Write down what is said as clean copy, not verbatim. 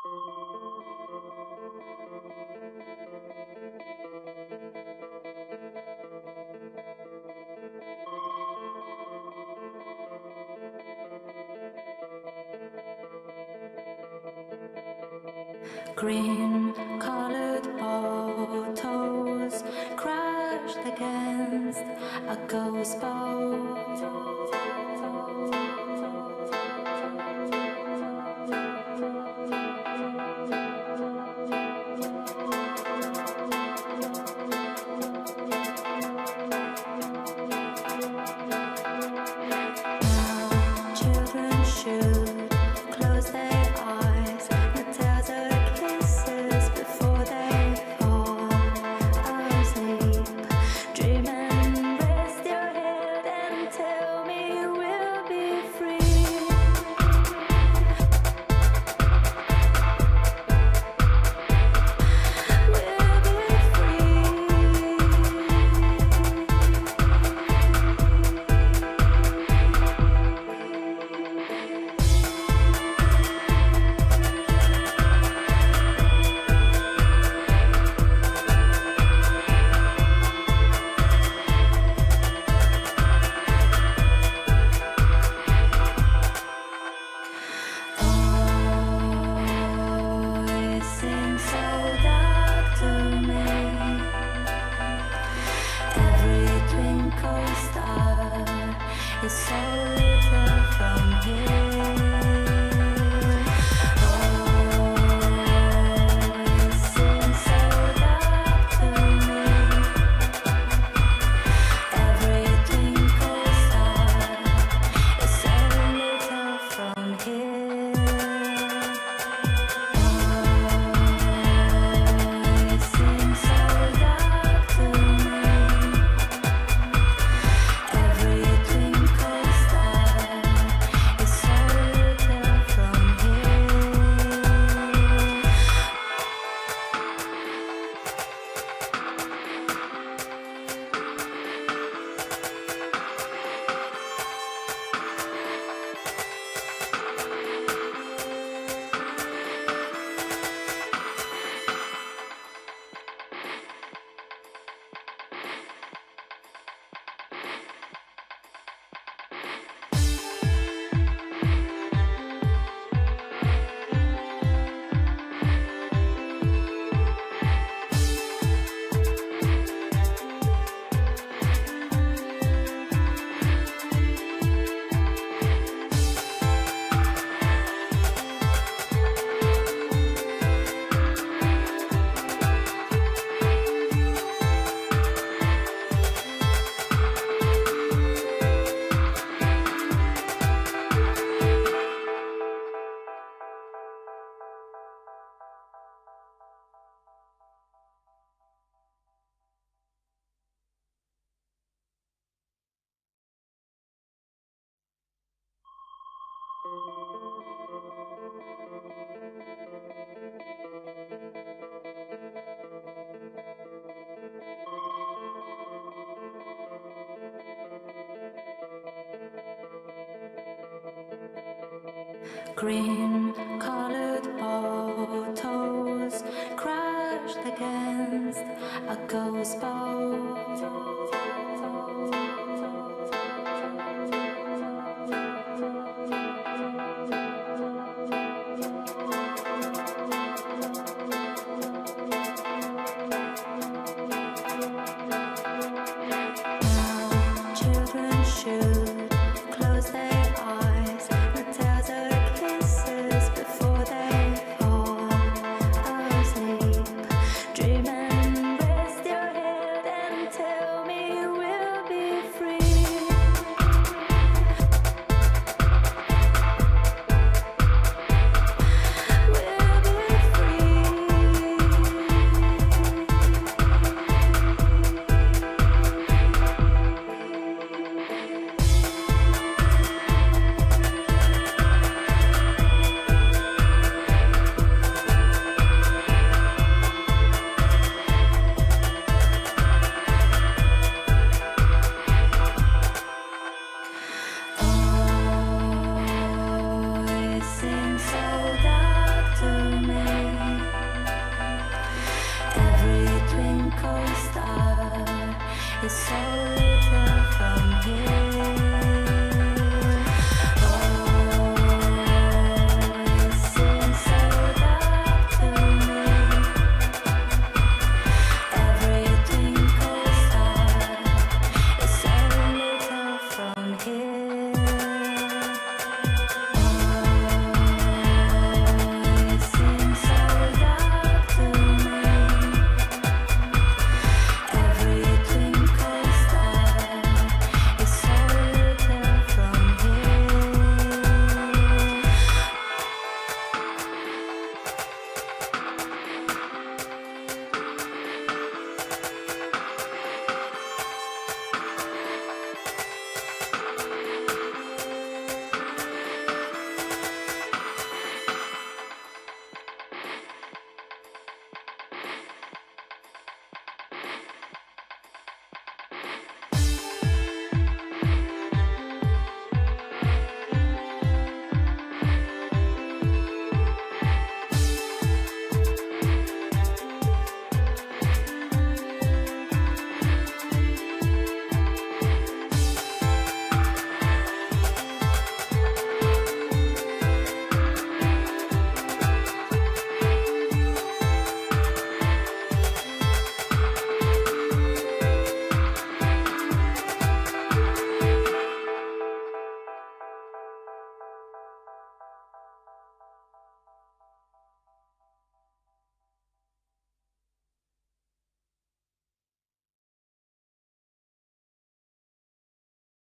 Green-colored autos crashed against a ghost boat. Now children should close their eyes and tell their kisses before they fall asleep. Dream and rest your head and tell me we'll be free. We'll be it seems so dark to me. Every twinkle star is so little from here. It seems so dark to me. Every twinkle star is so little from here. It seems so dark to me. Every twinkle star is so little from here. Green-colored autos crashed against a ghost boat. Now children should close their eyes and tell their kisses before they is so little from here.